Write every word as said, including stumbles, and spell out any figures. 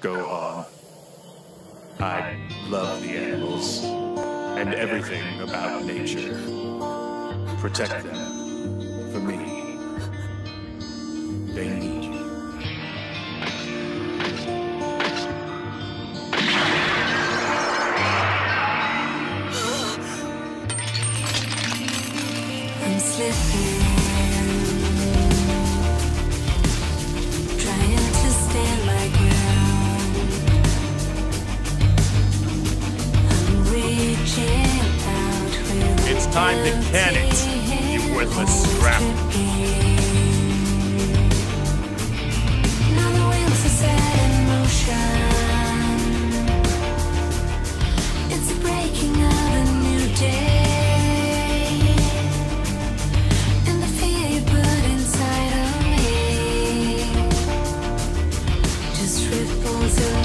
go on. I love the animals and everything about nature. Protect them for me. They need you. I'm slipping, trying to stand my ground. I'm reaching out with It's time to can it, you worthless scrap. Now the wheels are set in motion. It's the breaking of a new day. Ripples